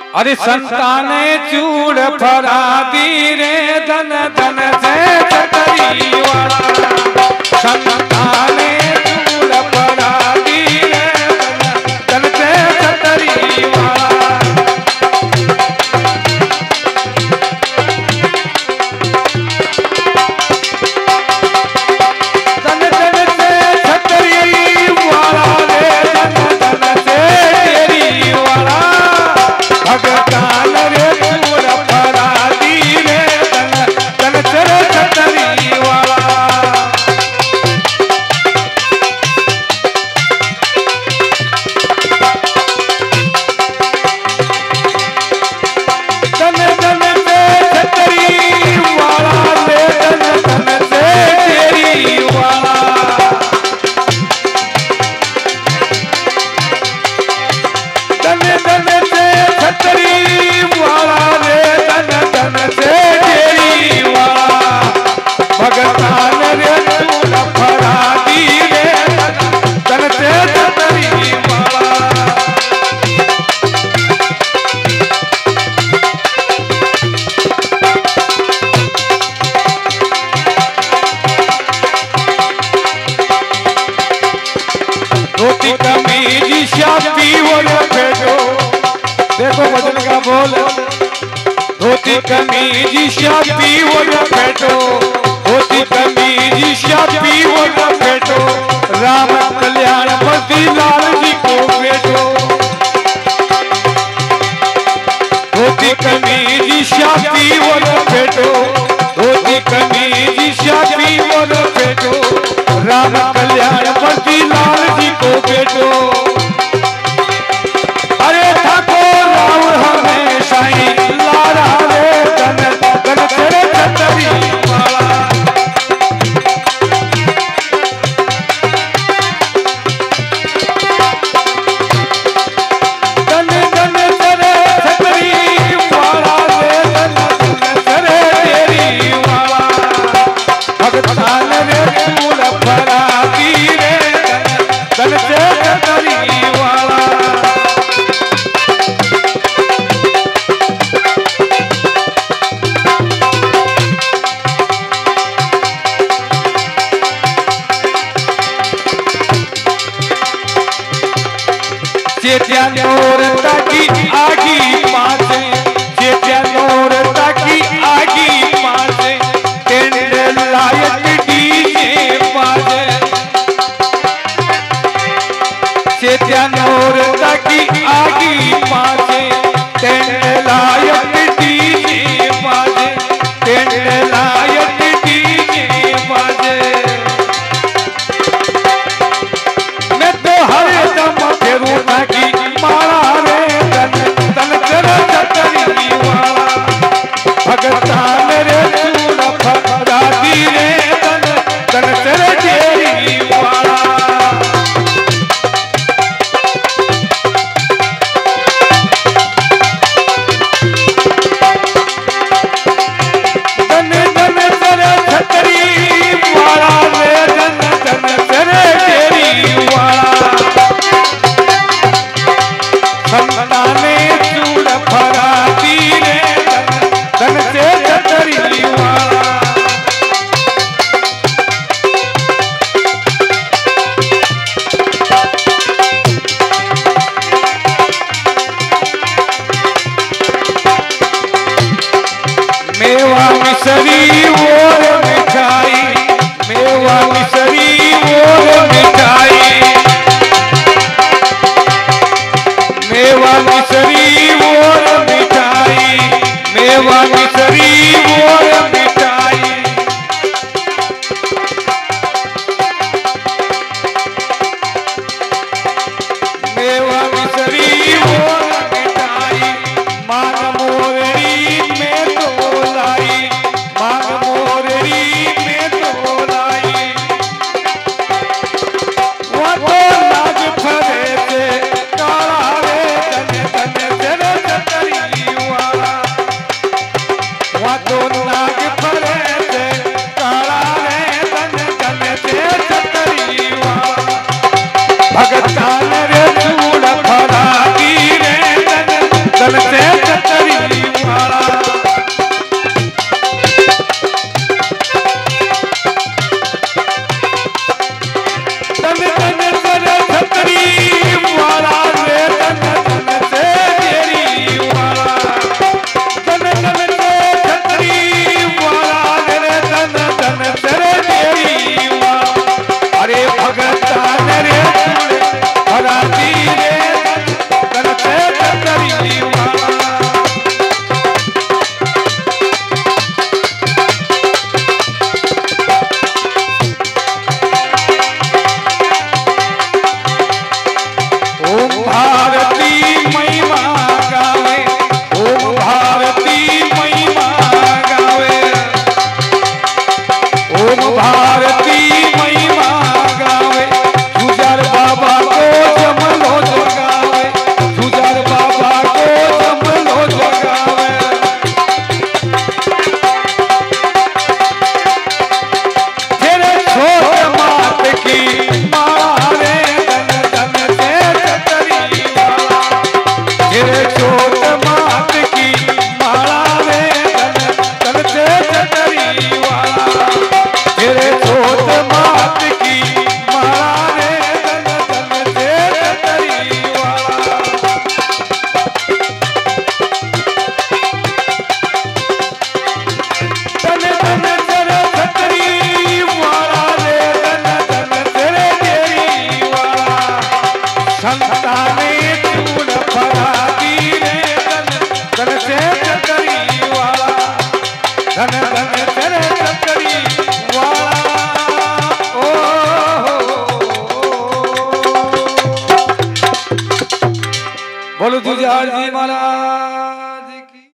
अरे संताने चूड़ फरादी रे धन धन से छतरी वाला संताने चूड़ फरादी रे धन धन से छतरी वाला धन धन से छतरी वाला रे धन धन से तेरी वाला भगतान रे चूड़ फरादी रे धन धन से छतरी वाला धन धन से छतरी वाला रे धन धन से तेरी वाला धन धन से छतरी वाला रे धन धन से तेरी वाला भगतान रे चूड़ फरादी रे धन धन से छतरी वाला धोती कमीज शादी वो फेंको देखो भजन का बोल धोती कमीज शादी वो फेंको धोती कमीज शादी वो फेंको राम कल्याण पति लाल जी को बेटो धोती कमीज शादी वो फेंको धोती कमीज शादी वो फेंको राम कल्याण पति लाल जी को बेटो अरे ठाकुर राम हमेशा ही लारा रे धन धन तेरे छतरी वाला धन धन तेरे छतरी वाला रे धन धन तेरे तेरी वाला भगतान रे चूड़ फरादी रे धन से छतरी वाला चेत्या नोर ताकी आगी पासे चेत्या नोर ताकी आगी पासे टेंड लायक डीजे पासे चेत्या नोर ताकी आगी पासे टेंड लायक डीजे पासे टेंड लायक डीजे पासे मैं तो हर दम फेरू ताकी मारा रे धन धन तेरे छतरी वाला भगतान रे चूड़ फरादी रे धन धन तेरे तेरी वाला धन धन तेरे छतरी वाला रे धन धन तेरे तेरी वाला संताने चूड़ फरादी रे धन धन से छतरी वाला मेवा मिसरी और मिठाई मेवा मिसरी और मिठाई मेवा मिसरी और मिठाई मेवा मिसरी और मिठाई मेवा मिसरी और मिठाई मान मोररी में तो लाई मान मोररी में तो लाई वो तो लाज फरे से काला रे धन धन तेरे छतरी वाला छतरी वाला तन तन तेरे छतरी वाला रे तन तन से तेरी वाला तन तन से छतरी वाला रे तन तन तेरे तेरी वाला अरे भगता रे हराती रे तन से छतरी वाला ओम भारती महिमा गावे ओम भारती महिमा गावे ओम भारती महिमा गावे जुजार बाबा को जमलो जगावे जुजार बाबा को जमलो जगावे तेरे छोट मात की मारे तन तन से छतरी वाला तेरे छोट